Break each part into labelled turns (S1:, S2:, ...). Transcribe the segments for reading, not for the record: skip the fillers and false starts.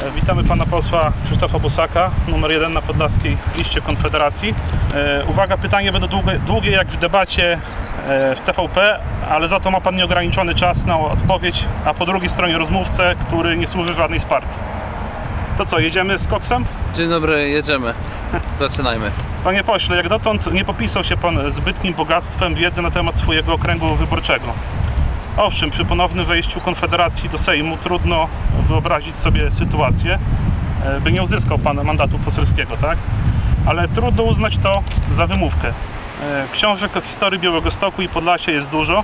S1: Witamy pana posła Krzysztofa Bosaka, numer 1 na podlaskiej liście Konfederacji. Uwaga, pytanie będą długie jak w debacie w TVP, ale za to ma pan nieograniczony czas na odpowiedź, a po drugiej stronie rozmówcę, który nie służy żadnej z partii. To co, jedziemy z koksem?
S2: Dzień dobry, jedziemy. Zaczynajmy.
S1: Panie pośle, jak dotąd nie popisał się pan zbytnim bogactwem wiedzy na temat swojego okręgu wyborczego. Owszem, przy ponownym wejściu Konfederacji do Sejmu trudno wyobrazić sobie sytuację, by nie uzyskał pan mandatu poselskiego, tak? Ale trudno uznać to za wymówkę. Książek o historii Białegostoku i Podlasia jest dużo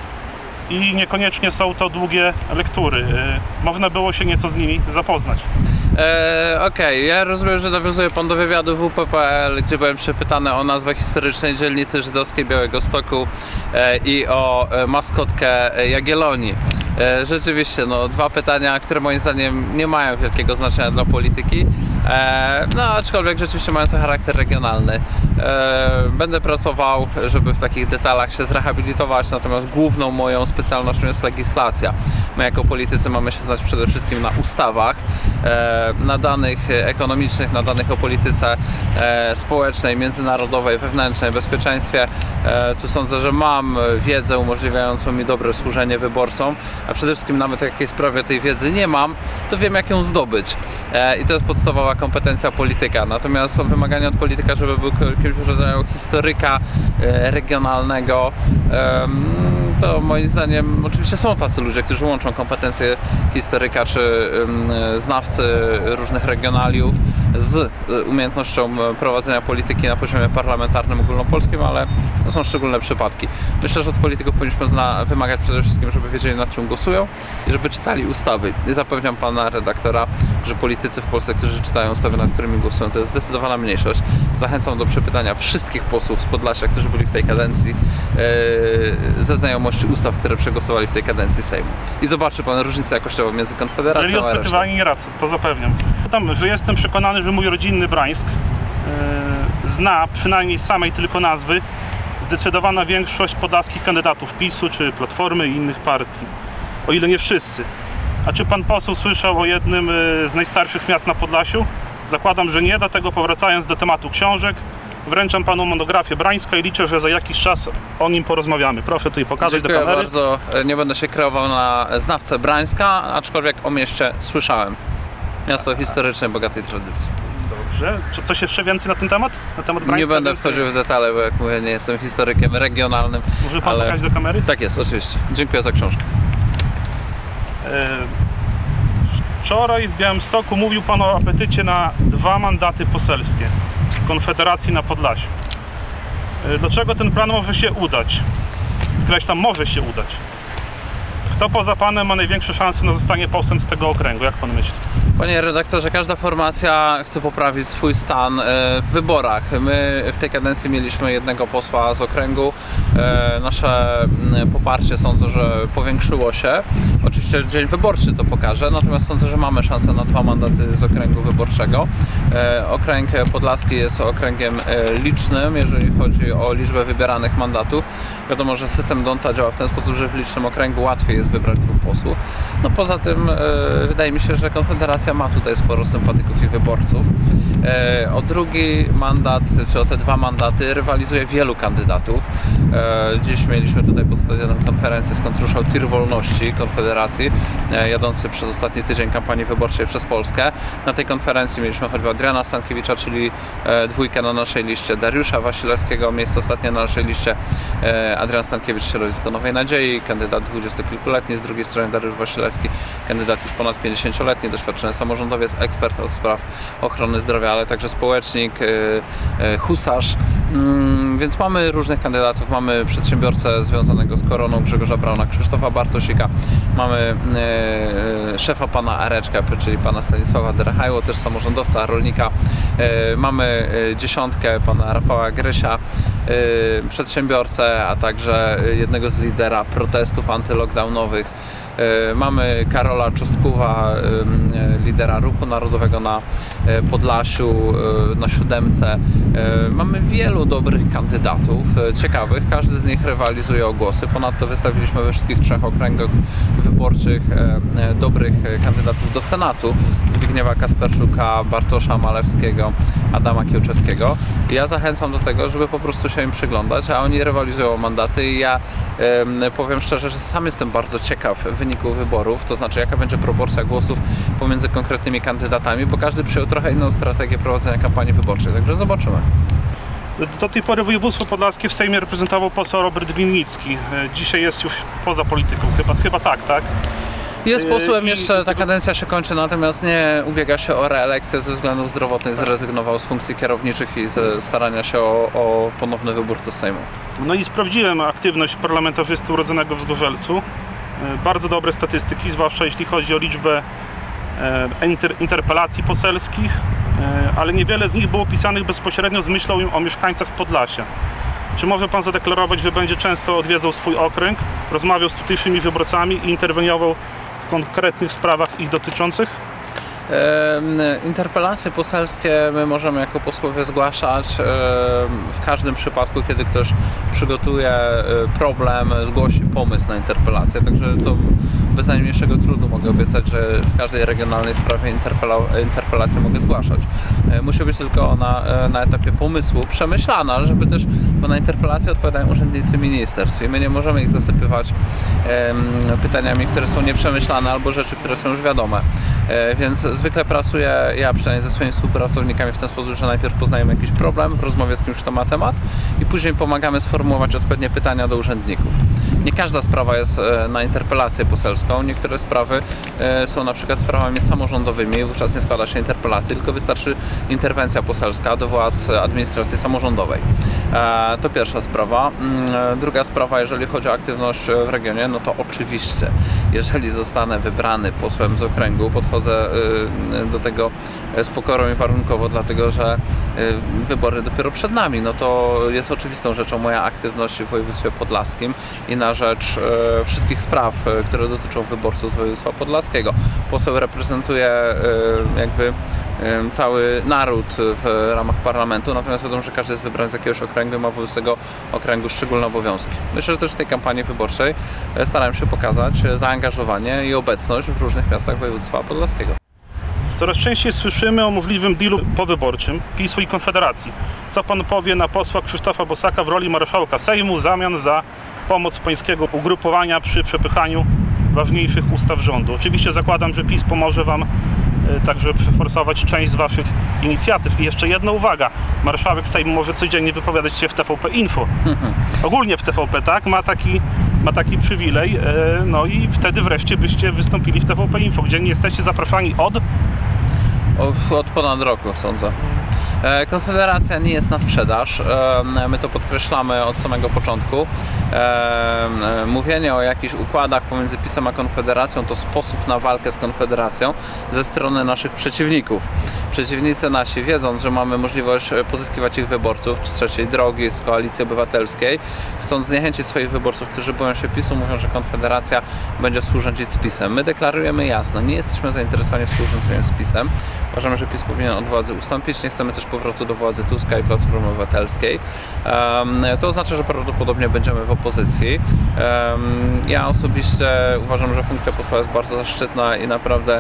S1: i niekoniecznie są to długie lektury. Można było się nieco z nimi zapoznać.
S2: Okej, ja rozumiem, że nawiązuje pan do wywiadu WP.pl, gdzie byłem przepytany o nazwę historycznej dzielnicy żydowskiej Białegostoku i o maskotkę Jagiellonii. Rzeczywiście, no, dwa pytania, które moim zdaniem nie mają wielkiego znaczenia dla polityki, no aczkolwiek rzeczywiście mają sobie charakter regionalny. Będę pracował, żeby w takich detalach się zrehabilitować, natomiast główną moją specjalnością jest legislacja. My jako politycy mamy się znać przede wszystkim na ustawach, na danych ekonomicznych, na danych o polityce społecznej, międzynarodowej, wewnętrznej, bezpieczeństwie. Tu sądzę, że mam wiedzę umożliwiającą mi dobre służenie wyborcom, a przede wszystkim nawet w jakiej sprawie tej wiedzy nie mam, to wiem, jak ją zdobyć. I to jest podstawowa kompetencja polityka. Natomiast są wymagania od polityka, żeby był jakimś rodzaju historyka regionalnego. To moim zdaniem oczywiście są tacy ludzie, którzy łączą kompetencje historyka czy znawcy różnych regionaliów z umiejętnością prowadzenia polityki na poziomie parlamentarnym, ogólnopolskim, ale to są szczególne przypadki. Myślę, że od polityków powinniśmy wymagać przede wszystkim, żeby wiedzieli, nad czym głosują i żeby czytali ustawy. I zapewniam pana redaktora, że politycy w Polsce, którzy czytają ustawy, nad którymi głosują, to jest zdecydowana mniejszość. Zachęcam do przepytania wszystkich posłów z Podlasia, którzy byli w tej kadencji, ze znajomości ustaw, które przegłosowali w tej kadencji Sejmu. I zobaczy pan różnicę jakościową między Konfederacją a resztą.
S1: Jeżeli odpytywanie nie radzę, to zapewniam. Tam, że jestem przekonany, że mój rodzinny Brańsk zna przynajmniej samej tylko nazwy zdecydowana większość podlaskich kandydatów PiS-u czy Platformy i innych partii. O ile nie wszyscy. A czy pan poseł słyszał o jednym z najstarszych miast na Podlasiu? Zakładam, że nie, dlatego powracając do tematu książek, wręczam panu monografię Brańska i liczę, że za jakiś czas o nim porozmawiamy. Proszę tutaj pokazać do kamery.
S2: Dziękuję bardzo. Nie będę się kreował na znawcę Brańska, aczkolwiek o mieście słyszałem. Miasto historycznej, bogatej tradycji.
S1: Dobrze. Czy coś jeszcze więcej na ten temat? Na temat Brańska?
S2: Nie będę wchodził w detale, bo jak mówię, nie jestem historykiem regionalnym.
S1: Może pan pokazać do kamery?
S2: Tak jest, oczywiście. Dziękuję za książkę.
S1: Wczoraj w Białymstoku mówił pan o apetycie na 2 mandaty poselskie Konfederacji na Podlasiu. Dlaczego ten plan może się udać? Podkreślam, może się udać. Kto poza panem ma największe szanse na zostanie posłem z tego okręgu? Jak pan myśli?
S2: Panie redaktorze, każda formacja chce poprawić swój stan w wyborach. My w tej kadencji mieliśmy jednego posła z okręgu. Nasze poparcie sądzę, że powiększyło się. Oczywiście dzień wyborczy to pokaże, natomiast sądzę, że mamy szansę na 2 mandaty z okręgu wyborczego. Okręg podlaski jest okręgiem licznym, jeżeli chodzi o liczbę wybieranych mandatów. Wiadomo, że system D'Hondta działa w ten sposób, że w licznym okręgu łatwiej jest wybrać 2 posłów. No poza tym wydaje mi się, że Konfederacja ma tutaj sporo sympatyków i wyborców. O drugi mandat, czy o te 2 mandaty rywalizuje wielu kandydatów. Dziś mieliśmy tutaj pod stadionem konferencję skąd ruszał tir wolności Konfederacji, jadący przez ostatni tydzień kampanii wyborczej przez Polskę. Na tej konferencji mieliśmy choćby Adriana Stankiewicza, czyli 2 na naszej liście, Dariusza Wasilewskiego, miejsce ostatnie na naszej liście, Adrian Stankiewicz, środowisko Nowej Nadziei, kandydat 20-kilkuletni, z drugiej strony Dariusz Wasilewski, kandydat już ponad 50-letni, doświadczony samorządowiec, ekspert od spraw ochrony zdrowia, ale także społecznik, husarz. Więc mamy różnych kandydatów, mamy przedsiębiorcę związanego z koroną Grzegorza Brauna, Krzysztofa Bartosika, mamy szefa pana Areczka, czyli pana Stanisława Derechajło, też samorządowca, rolnika, mamy 10 pana Rafała Grysia, przedsiębiorcę, a także jednego z lidera protestów antylockdownowych. Mamy Karola Czostkuwa, lidera Ruchu Narodowego na Podlasiu, na Siódemce. Mamy wielu dobrych kandydatów, ciekawych. Każdy z nich rywalizuje o głosy. Ponadto wystawiliśmy we wszystkich 3 okręgach wyborczych dobrych kandydatów do Senatu. Zbigniewa Kasperszuka, Bartosza Malewskiego, Adama Kiełczewskiego. I ja zachęcam do tego, żeby po prostu się im przyglądać, a oni rywalizują o mandaty i ja powiem szczerze, że sam jestem bardzo ciekaw wyniku wyborów, to znaczy jaka będzie proporcja głosów pomiędzy konkretnymi kandydatami, bo każdy przyjął trochę inną strategię prowadzenia kampanii wyborczej, także zobaczymy.
S1: Do tej pory województwo podlaskie w Sejmie reprezentował poseł Robert Winnicki. Dzisiaj jest już poza polityką, chyba tak?
S2: Jest posłem, jeszcze ta kadencja się kończy, natomiast nie ubiega się o reelekcję ze względów zdrowotnych, zrezygnował z funkcji kierowniczych i ze starania się o ponowny wybór do Sejmu.
S1: No i sprawdziłem aktywność parlamentarzysty urodzonego w Zgorzelcu. Bardzo dobre statystyki, zwłaszcza jeśli chodzi o liczbę interpelacji poselskich, ale niewiele z nich było pisanych bezpośrednio z myślą o mieszkańcach Podlasia. Czy może Pan zadeklarować, że będzie często odwiedzał swój okręg, rozmawiał z tutejszymi wyborcami i interweniował w konkretnych sprawach ich dotyczących?
S2: Interpelacje poselskie my możemy jako posłowie zgłaszać w każdym przypadku, kiedy ktoś przygotuje problem, zgłosi pomysł na interpelację, także to bez najmniejszego trudu mogę obiecać, że w każdej regionalnej sprawie interpelację mogę zgłaszać. Musi być tylko na etapie pomysłu przemyślana, żeby też, bo na interpelację odpowiadają urzędnicy ministerstw i my nie możemy ich zasypywać pytaniami, które są nieprzemyślane albo rzeczy, które są już wiadome. Więc zwykle pracuję, ja przynajmniej ze swoimi współpracownikami w ten sposób, że najpierw poznajemy jakiś problem w rozmowie z kimś, kto ma temat i później pomagamy sformułować odpowiednie pytania do urzędników. Nie każda sprawa jest na interpelację poselską, niektóre sprawy są na przykład sprawami samorządowymi, wówczas nie składa się interpelacji, tylko wystarczy interwencja poselska do władz administracji samorządowej. To pierwsza sprawa. Druga sprawa, jeżeli chodzi o aktywność w regionie, no to oczywiście, jeżeli zostanę wybrany posłem z okręgu, podchodzę do tego z pokorą i warunkowo, dlatego że wybory dopiero przed nami. No to jest oczywistą rzeczą moja aktywność w województwie podlaskim i na rzecz wszystkich spraw, które dotyczą wyborców z województwa podlaskiego. Poseł reprezentuje jakby cały naród w ramach parlamentu, natomiast wiadomo, że każdy jest wybrany z jakiegoś okręgu i ma wobec tego okręgu szczególne obowiązki. Myślę, że też w tej kampanii wyborczej starałem się pokazać zaangażowanie i obecność w różnych miastach województwa podlaskiego.
S1: Coraz częściej słyszymy o możliwym dealu powyborczym PiS-u i Konfederacji. Co Pan powie na posła Krzysztofa Bosaka w roli marszałka Sejmu w zamian za pomoc pańskiego ugrupowania przy przepychaniu ważniejszych ustaw rządu? Oczywiście zakładam, że PiS pomoże Wam także przeforsować część z Waszych inicjatyw. I jeszcze jedna uwaga. Marszałek Sejmu może codziennie wypowiadać się w TVP Info. Ogólnie w TVP, tak? Ma taki przywilej. No i wtedy wreszcie byście wystąpili w TVP Info, gdzie nie jesteście zapraszani
S2: od ponad roku, sądzę. Konfederacja nie jest na sprzedaż, my to podkreślamy od samego początku. Mówienie o jakichś układach pomiędzy PiS-em a Konfederacją to sposób na walkę z Konfederacją ze strony naszych przeciwników. Przeciwnicy nasi, wiedząc, że mamy możliwość pozyskiwać ich wyborców z Trzeciej Drogi, z Koalicji Obywatelskiej, chcąc zniechęcić swoich wyborców, którzy boją się PiS-u, mówią, że Konfederacja będzie współrządzić z PiS-em. My deklarujemy jasno, nie jesteśmy zainteresowani współrządzeniem z PiS-em. Uważamy, że PiS powinien od władzy ustąpić, nie chcemy też powrotu do władzy Tuska i Platformy Obywatelskiej. To oznacza, że prawdopodobnie będziemy w opozycji. Ja osobiście uważam, że funkcja posła jest bardzo zaszczytna i naprawdę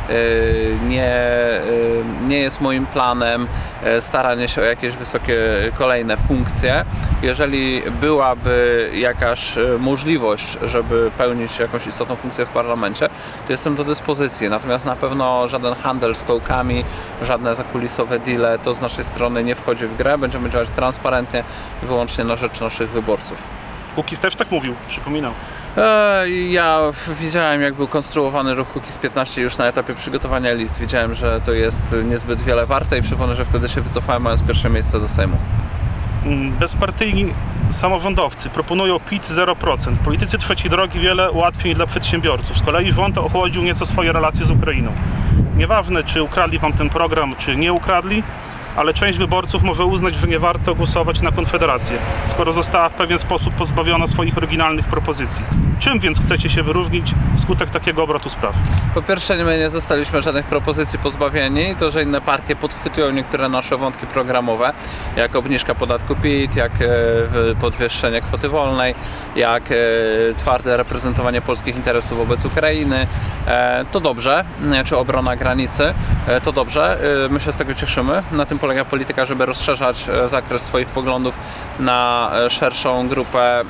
S2: nie jest moim planem staranie się o jakieś wysokie kolejne funkcje. Jeżeli byłaby jakaś możliwość, żeby pełnić jakąś istotną funkcję w parlamencie, to jestem do dyspozycji. Natomiast na pewno żaden handel stołkami, żadne zakulisowe deale to z naszej strony nie wchodzi w grę. Będziemy działać transparentnie i wyłącznie na rzecz naszych wyborców.
S1: Kukiz też tak mówił, przypominał.
S2: Ja widziałem, jak był konstruowany ruch Kukiz 15 już na etapie przygotowania list. Widziałem, że to jest niezbyt wiele warte i przypomnę, że wtedy się wycofałem, mając pierwsze miejsce do Sejmu.
S1: Bezpartyjni samorządowcy proponują PIT 0%. Politycy Trzeciej Drogi wiele ułatwień dla przedsiębiorców. Z kolei rząd ochłodził nieco swoje relacje z Ukrainą. Nieważne, czy ukradli Wam ten program, czy nie ukradli, ale część wyborców może uznać, że nie warto głosować na Konfederację, skoro została w pewien sposób pozbawiona swoich oryginalnych propozycji. Czym więc chcecie się wyróżnić wskutek takiego obrotu spraw?
S2: Po pierwsze, my nie zostaliśmy żadnych propozycji pozbawieni. To, że inne partie podchwytują niektóre nasze wątki programowe, jak obniżka podatku PIT, jak podwyższenie kwoty wolnej, jak twarde reprezentowanie polskich interesów wobec Ukrainy, to dobrze, czy obrona granicy, to dobrze. My się z tego cieszymy. Na tym polega polityka, żeby rozszerzać zakres swoich poglądów na szerszą grupę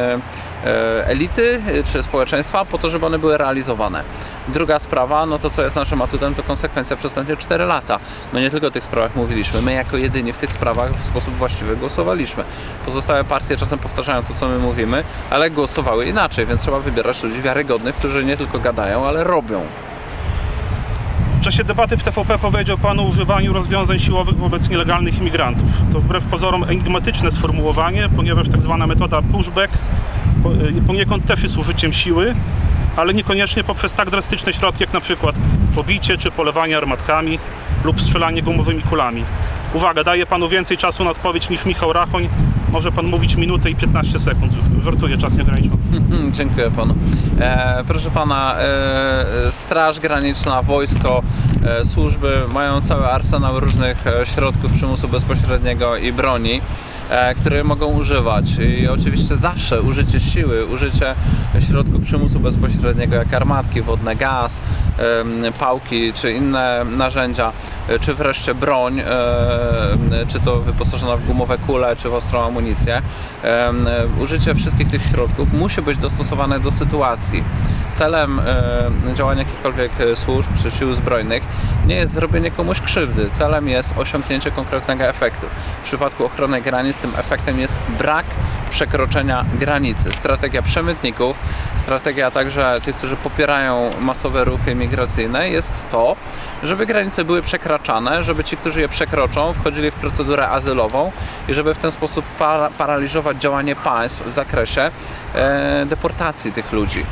S2: elity czy społeczeństwa, po to, żeby one były realizowane. Druga sprawa, no to co jest naszym atutem, to konsekwencja przez ostatnie 4 lata. My nie tylko o tych sprawach mówiliśmy, my jako jedyni w tych sprawach w sposób właściwy głosowaliśmy. Pozostałe partie czasem powtarzają to, co my mówimy, ale głosowały inaczej, więc trzeba wybierać ludzi wiarygodnych, którzy nie tylko gadają, ale robią.
S1: W czasie debaty w TVP powiedział Pan o używaniu rozwiązań siłowych wobec nielegalnych imigrantów. To wbrew pozorom enigmatyczne sformułowanie, ponieważ tak zwana metoda pushback poniekąd też jest użyciem siły, ale niekoniecznie poprzez tak drastyczne środki jak na przykład pobicie czy polewanie armatkami lub strzelanie gumowymi kulami. Uwaga, daję Panu więcej czasu na odpowiedź niż Michał Rachoń. Może Pan mówić minutę i 15 sekund. Żartuję, czas nie ograniczony.
S2: Dziękuję Panu. Proszę Pana, Straż Graniczna, wojsko, służby mają cały arsenał różnych środków przymusu bezpośredniego i broni, które mogą używać. I oczywiście zawsze użycie siły, użycie środków przymusu bezpośredniego, jak armatki wodne, gaz, pałki czy inne narzędzia, czy wreszcie broń, czy to wyposażona w gumowe kule, czy w ostrą amunicję. Użycie wszystkich tych środków musi być dostosowane do sytuacji. Celem działania jakichkolwiek służb czy sił zbrojnych nie jest zrobienie komuś krzywdy. Celem jest osiągnięcie konkretnego efektu. W przypadku ochrony granic tym efektem jest brak przekroczenia granicy. Strategia przemytników, strategia także tych, którzy popierają masowe ruchy migracyjne, jest to, żeby granice były przekraczane, żeby ci, którzy je przekroczą, wchodzili w procedurę azylową i żeby w ten sposób paraliżować działanie państw w zakresie deportacji tych ludzi.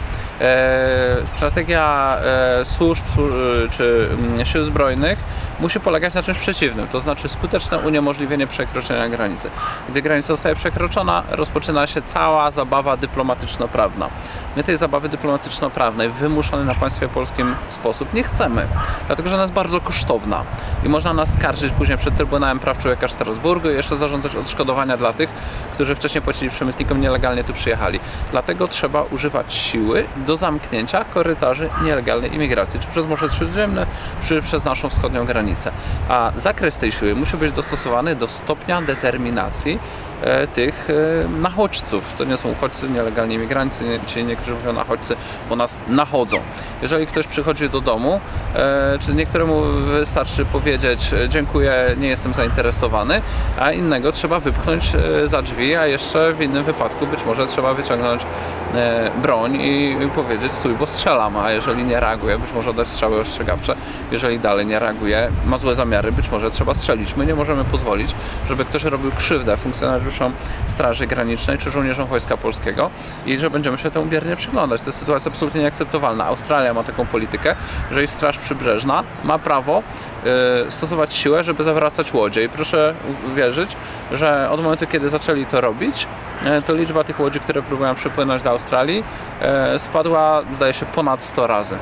S2: Strategia służb czy sił zbrojnych musi polegać na czymś przeciwnym, to znaczy skuteczne uniemożliwienie przekroczenia granicy. Gdy granica zostaje przekroczona, rozpoczyna się cała zabawa dyplomatyczno-prawna. My tej zabawy dyplomatyczno-prawnej w wymuszony na państwie polskim sposób nie chcemy, dlatego że ona jest bardzo kosztowna i można nas skarżyć później przed Trybunałem Praw Człowieka w Strasburgu i jeszcze zarządzać odszkodowania dla tych, którzy wcześniej płacili przemytnikom, nielegalnie tu przyjechali. Dlatego trzeba używać siły do zamknięcia korytarzy nielegalnej imigracji, czy przez Morze Śródziemne, czy przez naszą wschodnią granicę. A zakres tej siły musi być dostosowany do stopnia determinacji tych nachodźców. To nie są uchodźcy, nielegalni imigranci, ci niektórzy mówią nachodźcy, bo nas nachodzą. Jeżeli ktoś przychodzi do domu, czy niektóremu wystarczy powiedzieć dziękuję, nie jestem zainteresowany, a innego trzeba wypchnąć za drzwi, a jeszcze w innym wypadku być może trzeba wyciągnąć broń i powiedzieć stój, bo strzelam, a jeżeli nie reaguje, być może dać strzały ostrzegawcze, jeżeli dalej nie reaguje, ma złe zamiary, być może trzeba strzelić. My nie możemy pozwolić, żeby ktoś robił krzywdę funkcjonariuszom Straży Granicznej czy żołnierzom Wojska Polskiego i że będziemy się temu biernie przyglądać. To jest sytuacja absolutnie nieakceptowalna. Australia ma taką politykę, że jej Straż Przybrzeżna ma prawo stosować siłę, żeby zawracać łodzie. I proszę wierzyć, że od momentu, kiedy zaczęli to robić, to liczba tych łodzi, które próbują przypłynąć do Australii, spadła, zdaje się, ponad 100 razy.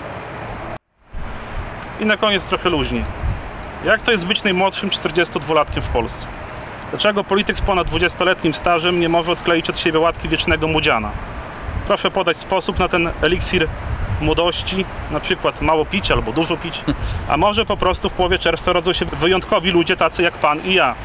S1: I na koniec trochę luźniej. Jak to jest być najmłodszym 42-latkiem w Polsce? Dlaczego polityk z ponad 20-letnim stażem nie może odkleić od siebie łatki wiecznego młodziana? Proszę podać sposób na ten eliksir młodości, na przykład mało pić albo dużo pić, a może po prostu w połowie czerwca rodzą się wyjątkowi ludzie tacy jak Pan i ja.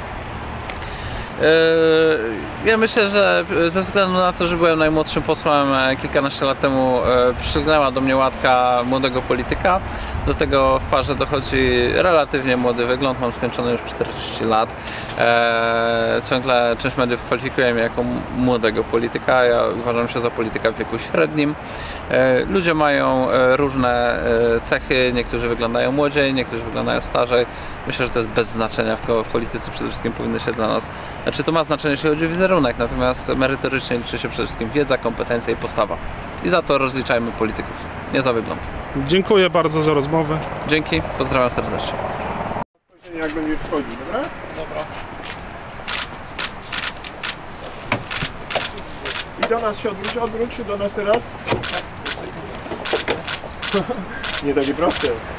S2: Ja myślę, że ze względu na to, że byłem najmłodszym posłem kilkanaście lat temu, przygnęła do mnie łatka młodego polityka. Do tego w parze dochodzi relatywnie młody wygląd, mam skończony już 40 lat. Ciągle część mediów kwalifikuje mnie jako młodego polityka, ja uważam się za polityka w wieku średnim. Ludzie mają różne cechy, niektórzy wyglądają młodziej, niektórzy wyglądają starzej. Myślę, że to jest bez znaczenia w polityce, przede wszystkim powinno się dla nas, znaczy to ma znaczenie, jeśli chodzi o wizerunek, natomiast merytorycznie liczy się przede wszystkim wiedza, kompetencja i postawa. I za to rozliczajmy polityków, nie za wygląd.
S1: Dziękuję bardzo za rozmowę.
S2: Dzięki, pozdrawiam serdecznie.
S3: jak będzie wchodził, dobra?
S2: Dobra.
S3: I do nas się odwróć się do nas teraz. Nie takie proste.